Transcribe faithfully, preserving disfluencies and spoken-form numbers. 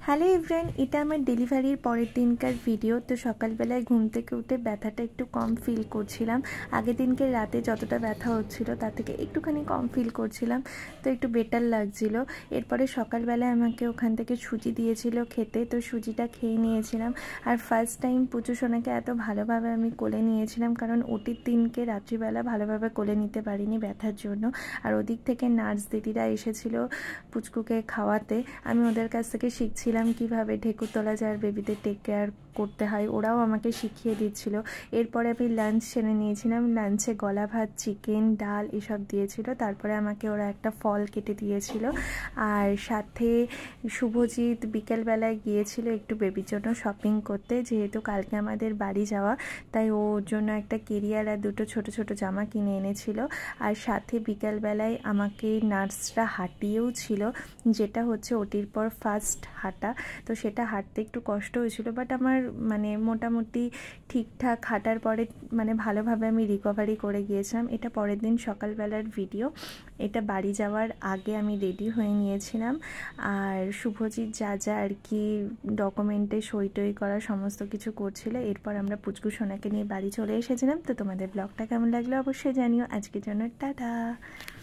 Hello everyone, এটা আমার ডেলিভারির পরের দিনকার ভিডিও। তো সকালবেলায় ঘুম থেকে উঠে ব্যথাটা একটু কম ফিল করছিলাম। আগের দিনকে রাতে যতটা ব্যথা হচ্ছিল তার থেকে একটুখানি কম ফিল করছিলাম, তো একটু বেটার লাগছিল। এরপরে সকালবেলায় আমাকে ওখান থেকে সুজি দিয়েছিল খেতে, তো সুজিটা খেয়ে নিয়েছিলাম। আর ফার্স্ট টাইম পুচু সোনাকে এত ভালোভাবে আমি কোলে নিয়েছিলাম, কারণ ওটির দিনকে রাত্রিবেলা ভালোভাবে কোলে নিতে পারিনি ব্যথার জন্য। আর ওদিক থেকে নার্স দিদিরা এসেছিল পুচকুকে খাওয়াতে। আমি ওদের কাছ থেকে শিখছিলাম কিভাবে ঢেকুর তোলা যায় আর বেবিদের টেক কেয়ার করতে হয়, ওরাও আমাকে শিখিয়ে দিচ্ছিল। এরপরে আমি লাঞ্চ সেরে নিয়েছিলাম। লাঞ্চে গলা ভাত, চিকেন, ডাল এসব দিয়েছিল। তারপরে আমাকে ওরা একটা ফল কেটে দিয়েছিল। আর সাথে শুভজিৎ বিকেলবেলায় গিয়েছিল একটু বেবির জন্য শপিং করতে, যেহেতু কালকে আমাদের বাড়ি যাওয়া, তাই ওর জন্য একটা কেরিয়ার আর দুটো ছোট ছোট জামা কিনে এনেছিল। আর সাথে বিকেলবেলায় আমাকে নার্সরা হাঁটিয়েও ছিল, যেটা হচ্ছে ওটির পর ফার্স্ট হাঁটা। তো সেটা হাঁটতে একটু কষ্ট হয়েছিল, বাট আমার মানে মোটামুটি ঠিকঠাক হাঁটার পরে মানে ভালোভাবে আমি রিকভারি করে গিয়েছিলাম। এটা পরের দিন সকালবেলার ভিডিও। এটা বাড়ি যাওয়ার আগে আমি রেডি হয়ে নিয়েছিলাম। আর শুভজিৎ যা যা আর কি ডকুমেন্টে সই টই করা সমস্ত কিছু করছিল। এরপর আমরা পুচকু সোনাকে নিয়ে বাড়ি চলে এসেছিলাম। তো তোমাদের ব্লগটা কেমন লাগলো অবশ্যই জানিও। আজকের জন্য টাটা।